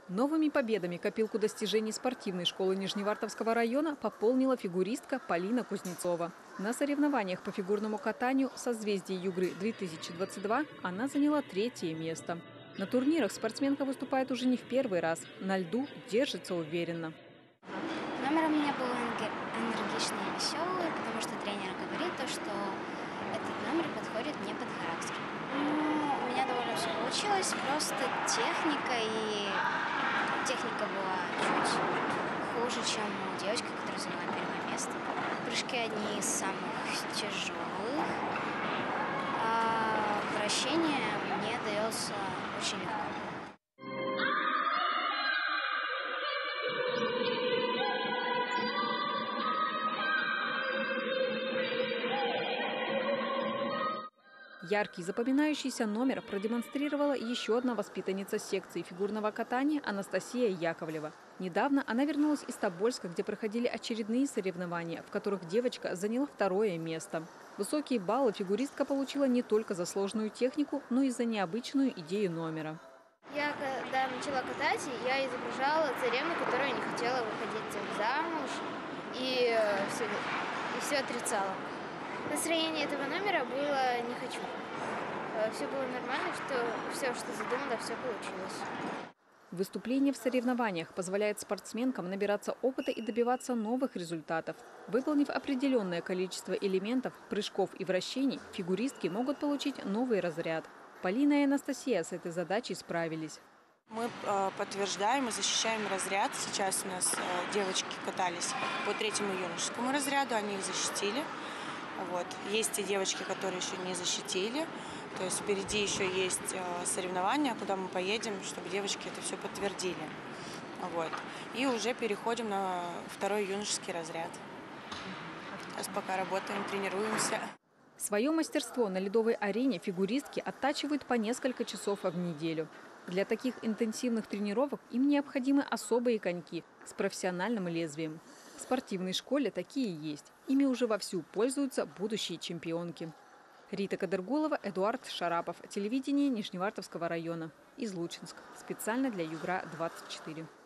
Новыми победами копилку достижений спортивной школы Нижневартовского района пополнила фигуристка Полина Кузнецова. На соревнованиях по фигурному катанию «Созвездие Югры-2022» она заняла 3-е место. На турнирах спортсменка выступает уже не в первый раз. На льду держится уверенно. Номер у меня был энергичный и веселый, потому что тренер говорит, что этот номер подходит мне под характер. У меня довольно все получилось, просто техника была чуть хуже, чем у девочки, которая заняла 1-е место. Прыжки одни из самых тяжелых, а вращение мне дается очень легко. Яркий, запоминающийся номер продемонстрировала еще одна воспитанница секции фигурного катания Анастасия Яковлева. Недавно она вернулась из Тобольска, где проходили очередные соревнования, в которых девочка заняла 2-е место. Высокие баллы фигуристка получила не только за сложную технику, но и за необычную идею номера. Я когда начала катать, я изображала царевну, которая не хотела выходить замуж и все отрицала. Настроение этого номера было «не хочу». Все было нормально, все, что задумала, все получилось. Выступление в соревнованиях позволяет спортсменкам набираться опыта и добиваться новых результатов. Выполнив определенное количество элементов, прыжков и вращений, фигуристки могут получить новый разряд. Полина и Анастасия с этой задачей справились. Мы подтверждаем и защищаем разряд. Сейчас у нас девочки катались по 3-му юношескому разряду, они их защитили. Вот. Есть те девочки, которые еще не защитили. То есть впереди еще есть соревнования, куда мы поедем, чтобы девочки это все подтвердили. Вот. И уже переходим на 2-й юношеский разряд. Сейчас пока работаем, тренируемся. Свое мастерство на ледовой арене фигуристки оттачивают по несколько часов в неделю. Для таких интенсивных тренировок им необходимы особые коньки с профессиональным лезвием. В спортивной школе такие есть. Ими уже вовсю пользуются будущие чемпионки. Рита Кадыргулова, Эдуард Шарапов. Телевидение Нижневартовского района. Излучинск. Специально для Югра-24.